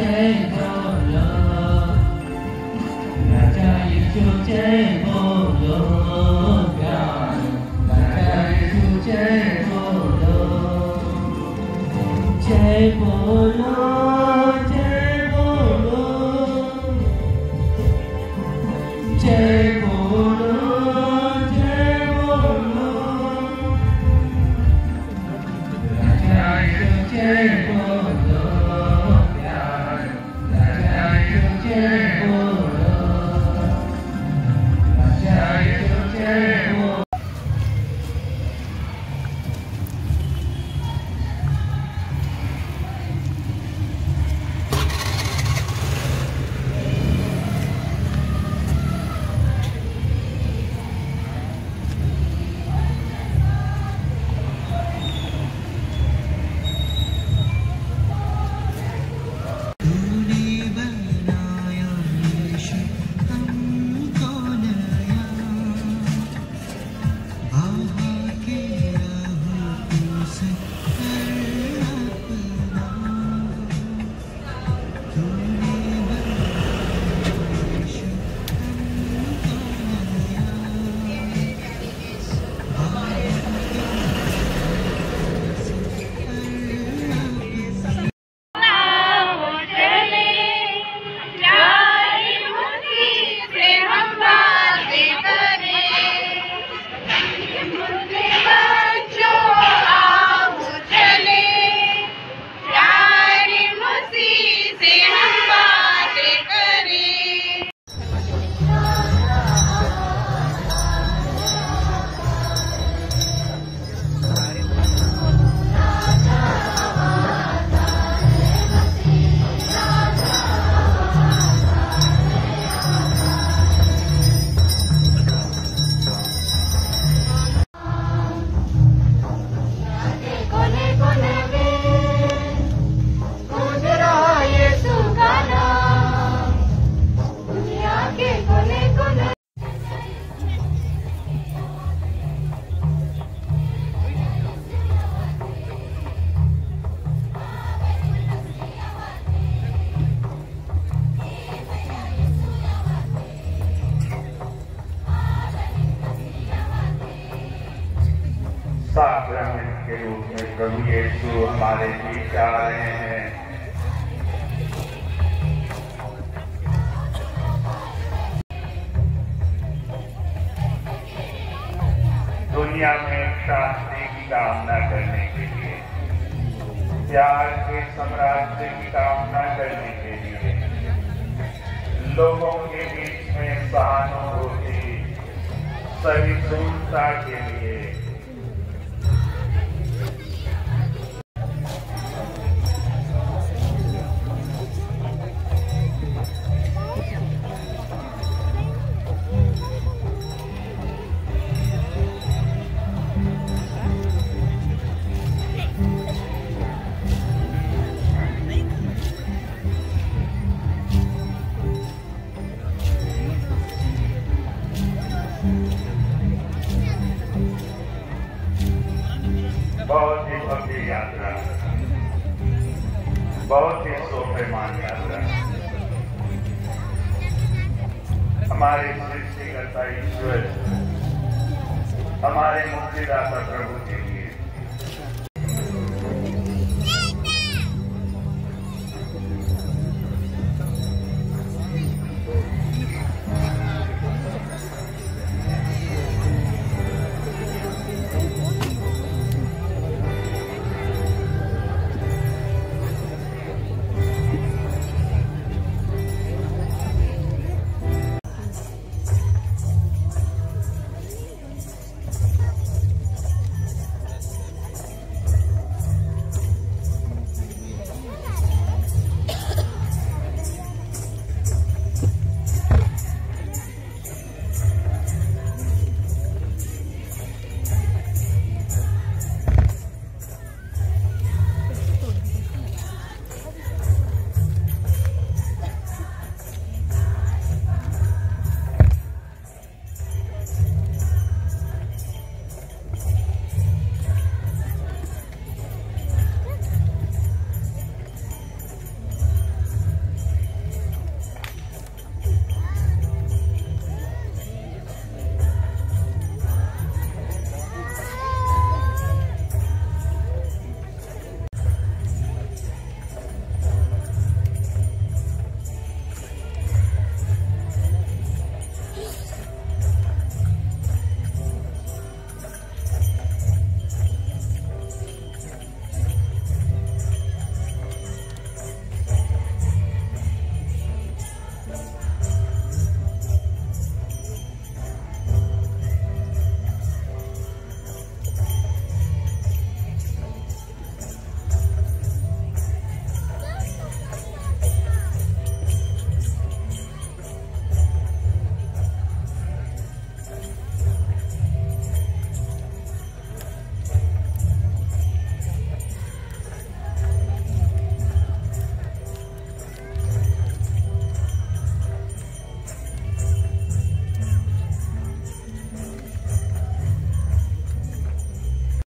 जय बोलो, राजा यीशु जय बोलो, राजा यीशु जय बोलो, जय बोलो, जय बोलो, जय बोलो, जय बोलो, राजा यीशु जय बोलो, राजा यीशु जय बोलो, राजा यीशु जय बोलो। साक्रामेंट के रूप में प्रभु यीशु हमारे बीच आ रहे हैं। दुनिया में शांति की कामना करने के लिए, प्यार के साम्राज्य की कामना करने के लिए, लोगों के बीच में सहानुभूति, सहिष्णुता के लिए बहुत ही भव्य यात्रा, बहुत ही शोभायमान यात्रा हमारे सृष्टिकर्ता ईश्वर, हमारे मुक्तिदाता प्रभु के